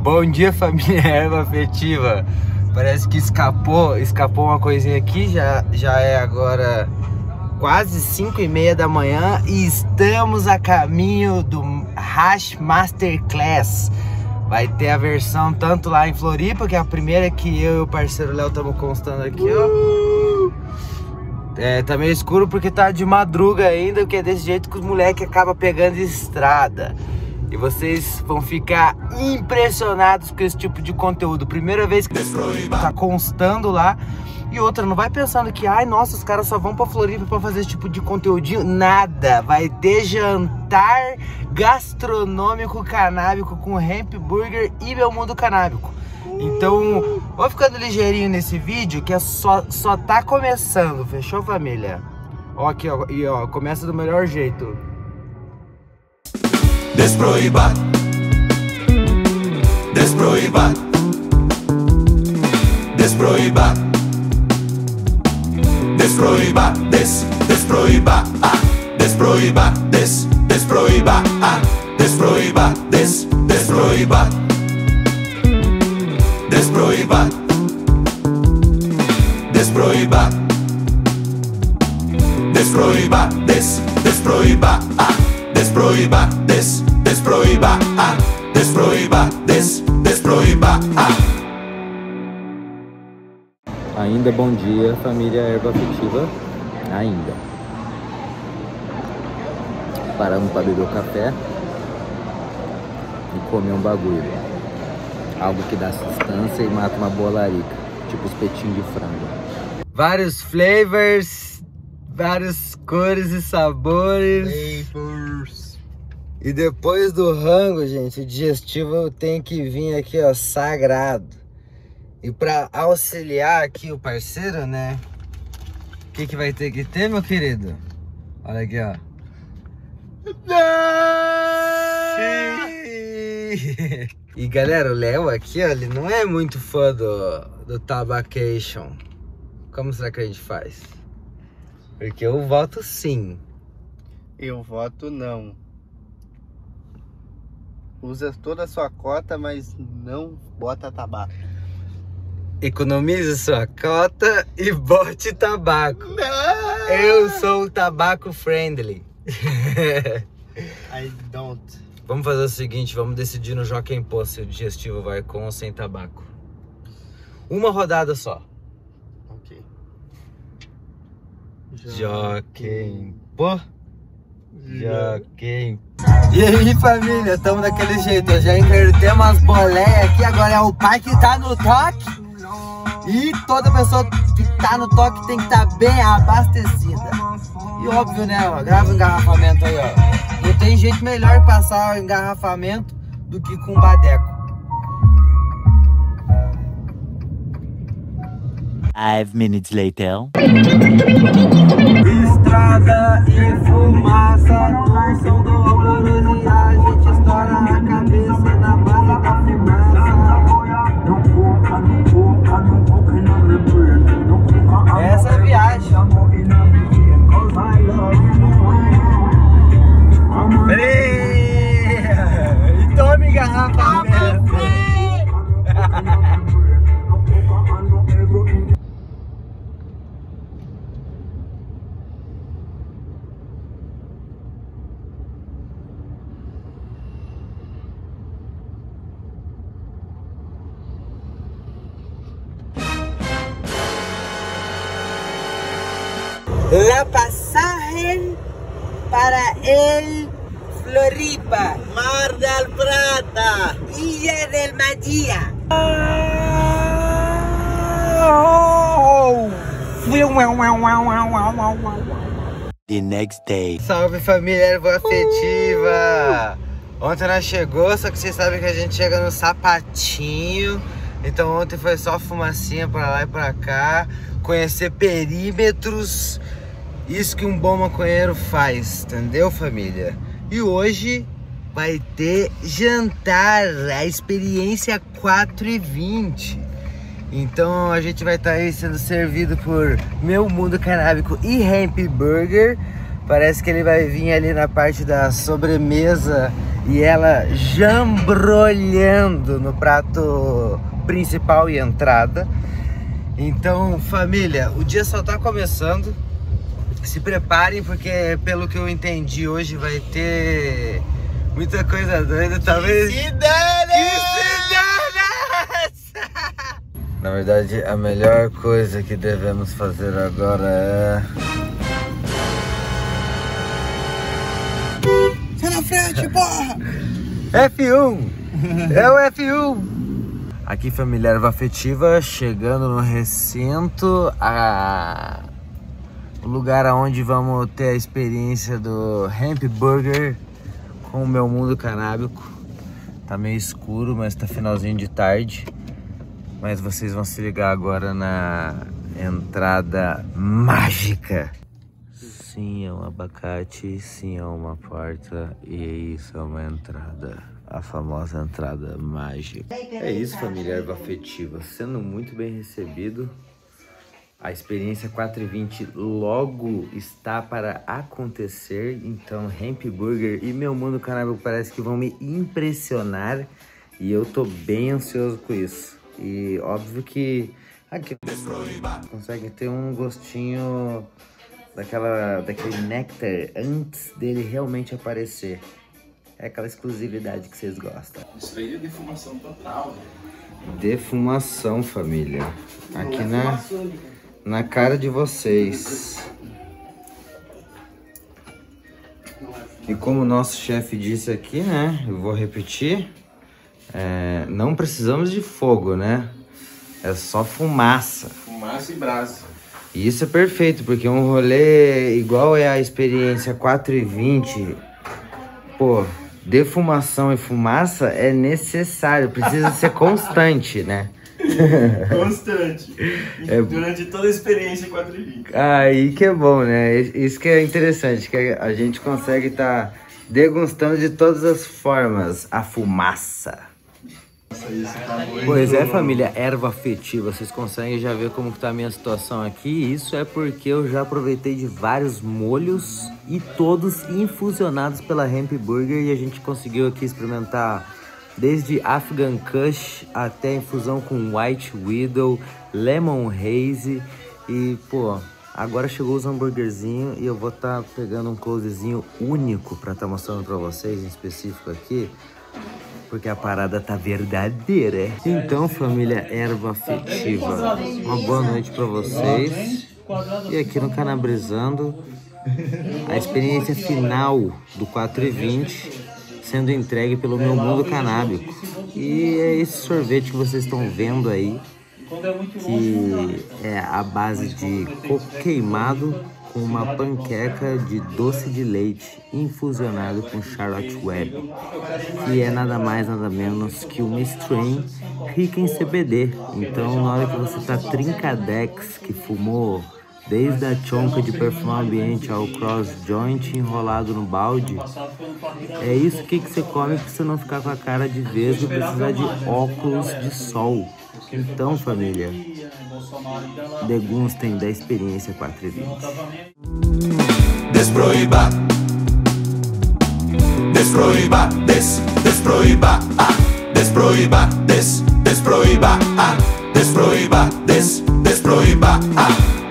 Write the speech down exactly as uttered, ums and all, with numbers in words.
Bom dia, família Erva Afetiva. Parece que escapou, escapou uma coisinha aqui. Já, já é agora quase cinco e meia da manhã e estamos a caminho do Hash Masterclass. Vai ter a versão tanto lá em Floripa, que é a primeira que eu e o parceiro Léo estamos constando aqui, ó. É, tá meio escuro porque tá de madruga ainda, porque é desse jeito que os moleques acabam pegando estrada. E vocês vão ficar impressionados com esse tipo de conteúdo. Primeira vez que tá constando lá. E outra, não vai pensando que, ai, nossa, os caras só vão pra Floripa pra fazer esse tipo de conteúdinho. Nada. Vai ter jantar gastronômico canábico com Hemp Burger e Meu Mundo Canábico. Então, vou ficando ligeirinho nesse vídeo, que é só, só tá começando. Fechou, família? Ó, aqui, ó. E, ó, começa do melhor jeito. Desproíba, desproíba, desproíba, desproíba, des, desproíba, ah, desproíba, des, desproíba, ah, desproíba, des, desproíba, desproíba, desproíba, desproíba, des, desproíba, ah. Desproíba, des, desproíba, ah, desproíba, des, desproíba, ah. Ainda bom dia, família Erva Afetiva. Ainda. Paramos para beber o café e comer um bagulho. Algo que dá sustância e mata uma boa larica. Tipo espetinho de frango. Vários flavors. Várias cores e sabores. Flavors. E depois do rango, gente, o digestivo tem que vir aqui, ó, sagrado. E pra auxiliar aqui o parceiro, né? O que que vai ter que ter, meu querido? Olha aqui, ó. Sim. E galera, o Léo aqui, ó, ele não é muito fã do, do Tabacation. Como será que a gente faz? Porque eu voto sim. Eu voto não. Usa toda a sua cota, mas não bota tabaco. Economize sua cota e bote tabaco. Não! Eu sou tabaco friendly. I don't. Vamos fazer o seguinte, vamos decidir no Jockey Pô se o digestivo vai com ou sem tabaco. Uma rodada só. Jockey Pô. Jockey. E aí, família, tamo daquele jeito. Eu já invertei umas boleias aqui. Agora é o pai que tá no toque. E toda pessoa que tá no toque tem que estar tá bem abastecida. E óbvio, né, ó, grava o engarrafamento aí, ó. Não tem jeito melhor de passar o engarrafamento do que com badeco. Five minutes later. Estrada e fumaça, no som do amoroso e a gente estoura a cabeça na base da fumaça. Essa é a viagem. Freia! E tome engarrafamento. La pasaje para el Floripa, Mar del Plata, Ilha del Magia. The next day. Salve, família Erva Afetiva! Ontem nós chegou, só que vocês sabem que a gente chega no sapatinho. Então ontem foi só fumacinha pra lá e pra cá. Conhecer perímetros. Isso que um bom maconheiro faz, entendeu, família? E hoje vai ter jantar, a experiência quatro e vinte. Então a gente vai estar aí sendo servido por Meu Mundo Canábico e Hemp Burger. Parece que ele vai vir ali na parte da sobremesa e ela jambrolhando no prato principal e entrada. Então, família, o dia só tá começando. Se preparem, porque pelo que eu entendi hoje vai ter muita coisa doida, talvez. Que se dane! Que se dane! Na verdade, a melhor coisa que devemos fazer agora é... Sai na frente, porra! F um! É o F um! Aqui, família, erva afetiva, chegando no recinto, a... o lugar onde vamos ter a experiência do Hemp Burger com o Meu Mundo Canábico. Tá meio escuro, mas tá finalzinho de tarde. Mas vocês vão se ligar agora na entrada mágica. Sim, é um abacate, sim, é uma porta e isso é uma entrada. A famosa entrada mágica. É isso, família erva afetiva. Sendo muito bem recebido. A experiência quatro e vinte logo está para acontecer. Então, Hemp Burger e Meu Mundo Canábico parece que vão me impressionar. E eu tô bem ansioso com isso. E óbvio que aqui consegue ter um gostinho daquela, daquele néctar antes dele realmente aparecer. É aquela exclusividade que vocês gostam. Isso aí é defumação total. Defumação, família. Aqui na, na cara de vocês. E como o nosso chefe disse aqui, né? Eu vou repetir. É, não precisamos de fogo, né? É só fumaça. Fumaça e brasa. E isso é perfeito, porque um rolê igual é a experiência quatro e vinte, pô, defumação e fumaça é necessário, precisa ser constante, né? Constante. É... Durante toda a experiência quatro e vinte. Aí que é bom, né? Isso que é interessante, que a gente consegue estar tá degustando de todas as formas a fumaça. Pois é, família erva afetiva, vocês conseguem já ver como que tá a minha situação aqui. Isso é porque eu já aproveitei de vários molhos e todos infusionados pela Hemp Burger, e a gente conseguiu aqui experimentar desde Afghan Kush até infusão com White Widow, Lemon Haze e, pô, agora chegou os hambúrguerzinhos e eu vou estar tá pegando um closezinho único pra estar tá mostrando pra vocês, em específico aqui. Porque a parada tá verdadeira. Então, família erva afetiva, uma boa noite pra vocês. E aqui no Canabrizando, a experiência final do quatro e vinte sendo entregue pelo Meu Mundo Canábico. E é esse sorvete que vocês estão vendo aí, que é a base de coco queimado com uma panqueca de doce de leite infusionado com Charlotte Web, que é nada mais nada menos que uma strain rica em C B D. Então, na hora que você tá trincadex, que fumou desde a chonca de perfumar ambiente ao cross joint enrolado no balde, é isso que, que você come pra você não ficar com a cara de vez e precisar de óculos de sol. Então, família, degustem da experiência quatro e vinte. Desproíba. Desproíba, des, desproíba, ah, desproíba, des, desproíba, ah, desproíba, des, desproíba, ah.